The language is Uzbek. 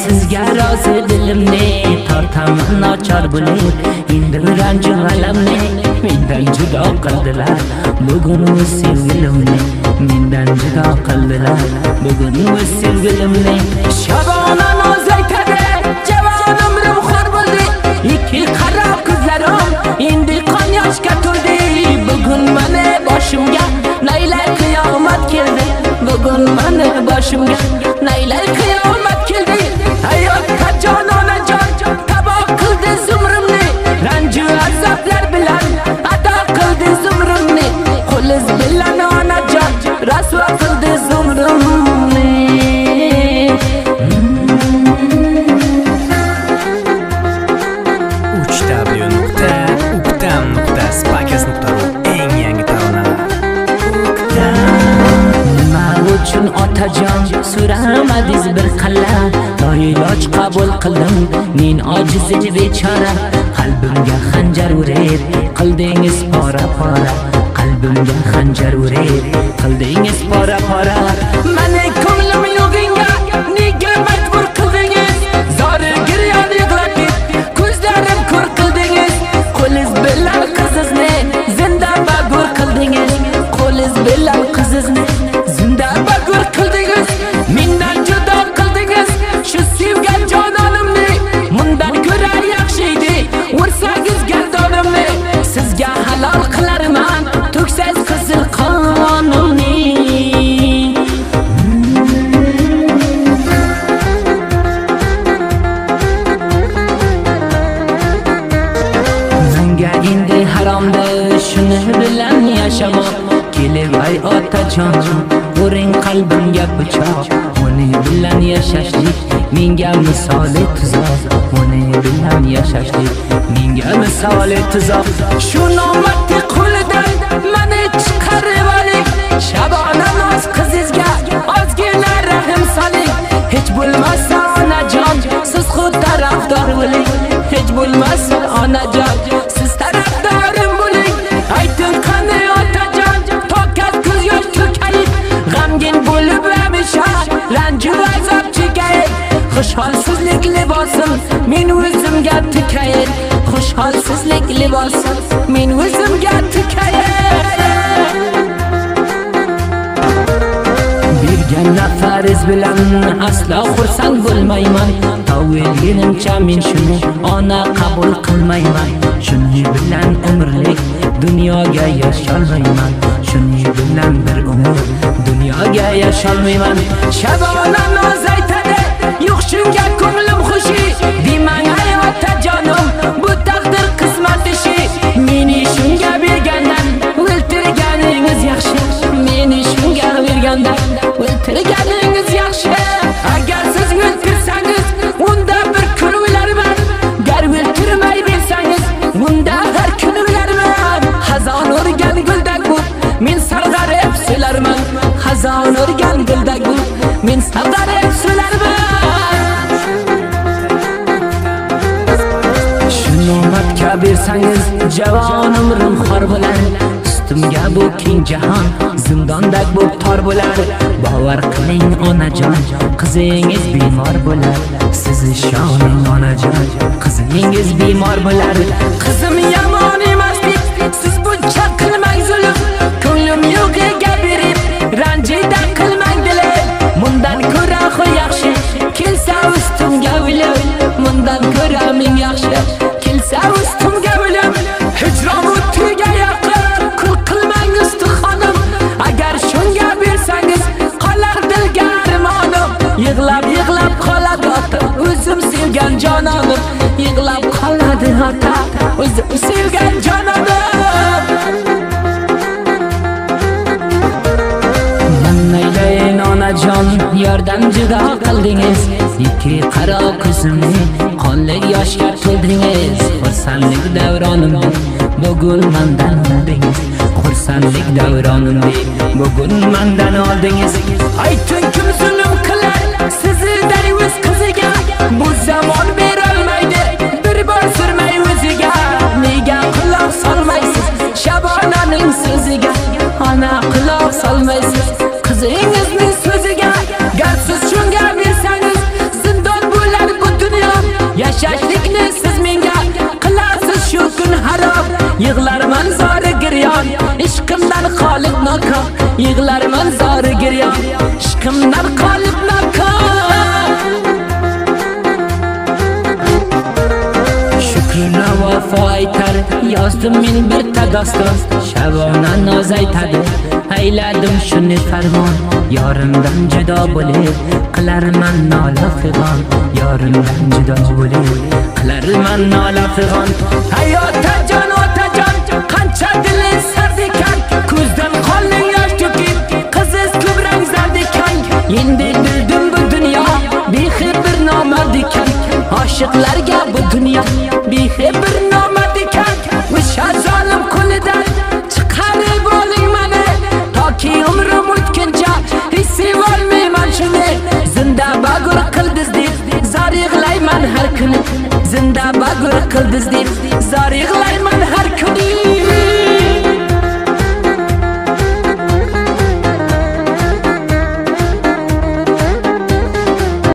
sizga rozi dilimni tortaman nochor bo'lib endi ranju alamni mendan judo qildilar bugun o'z sevgilimni mendan judo qildilar bugun o'z sevgilimni Shabona noz aytadi javon umrim xor bo'ldi ikki qaro ko'zlarim endi qon yoshga to'ldi bugun mana boshimga naylay qiyomat keldi bugun mana boshimga naylay qiyomat keldi hayotga jononajon tabo qildi zumrimni ranju azoblar bilan ado qildi zumrimni qo'liz bilan onajon rasvo qildi zumrimni uchw.uktam.spakas.ru eng yangi taronalar. Nima uchun otajon so'ramadingiz bir qalla noiloj qabul qildim men ojiz bechora qalbimga xanjar urib qildingiz pora pora qalbimga xanjar urib qildingiz pora pora meni ko'nglim yo'g'inga nega majbur qildingiz zori giryon yig'latib ko'zlarim ko'r qildingiz qo'liz bilan qizizni zinda bagur qildingiz qo'liz bilan qizizni zinda bagur qildingiz mendan judo qildingiz shu sevgan jononimni mundan ko'ra yaxshi edi ursangiz gardonimni sizga halol qilarman to'ksiz qizil qonimni menga endi haromda shuni bilan yashamoq kelib ay otajon uring qalbimga pichoq uni bilan yashashlik menga misoli tuzoq uni bilan yashashlik menga misoli tuzoq shu nomardni qo'lidan meni chiqarib oling Shabona noz qizingizga ozgina rahim soling hech bo'lmasa onajon siz xud tarafdor bo'ling hech bo'lmasa onajon siz tarafdorim bo'ling ayting qani otajon tokat ko'z yosh to'kayib g'amgin bo'lib hamisha ranju azob chekayib xushholsizlik libosim men o'zimga tikayib xushholsizlik libosim men o'zimga tikayib bergan nafariz bilan aslo xursand bo'lmayman tavvelginimcha men shuni ona qabul qilmayman shuni bilan umrlik dunyoga yasholmayman shuni bilan bir umr dunyoga yasholmayman Shabona noz aytadi yo'q shunga ko'nglim xushi demang ay otajonim bu taqdir qismat ishi meni shunga bergandan o'ltirganingiz yaxshi meni shunga bergandan o'ltirganingiz yaxshi agar siz o'ltirsangiz unda bir kun o'larman gar o'ltirmay bersangiz unda har kun o'larman xazon o'rgan guldak bu men sarg'arib so'larman xazon o'rgan guldak bu men sarg'arib so'larman nomardga bersangiz javon umrim xor bo'lar ustimga bu keng jahon zindondek bu tor bo'lar bavar qiling onajon qizingiz bemor bo'lar siz ishoning onajon qizingiz bemor bo'lar qizim yomon emas deb siz buncha qilmang zulm ko'nglim yo'g'iga berib ranjida qilmang dilim mundan ko'ra yaxshi kelsa ustimga o'lim mundan ko'ra ming yaxshi kelsa ustimga o'lim hijron o'tiga yaqin kul qilmang ustixonim agar shunga bersangiz qolar dilga armonim yig'lab yig'lab qoladi ota o'zim sevgan jononim yig'lab qoladi ota o'zim sevgan jononim naylayin onajon yordam judo qildingiz ikki qaro ko'zimni qonli yoshga to'ldingiz xursandlik davronimni bugun mendan oldingiz xursandlik davronimni bugun mendan oldingiz ayting kim zulm qilar sizday o'z qiziga bu zamon berolmaydi bir bor surmay o'ziga nega quloq solmaysiz Shabonaning so'ziga ona quloq solmaysiz qizingizni so'ziga gar siz shunga bersangiz zindon bo'lar yig'larman zori giryon ishqimdan qolib nokam yig'larman zori giryon ishqimdan qolib nokam shukrona vafo aytar yozdim men bir tadoston shavona noz aytadi ayladim shuni farmon yorimdan judo bo'lib qilarman nola fig'on yorimdan judo bo'lib qilarman nola fig'on hayotda jon otajon qancha dili sard ekan ko'zdan qonning yosh to'kib qiziz ko'krang zard ekan endi bildim bu dunyo bexib bir nomard ekan oshiqlarga bu dunyo bexib bir nomard ekan o'sha zolim qo'lidan chiqarib oling mani toki umrim o'tguncha hech sevolmayman shuni zinda bagur qildiz deb zor yig'layman har kuni zinda bagur qildiz deb zor yig'layman har kuni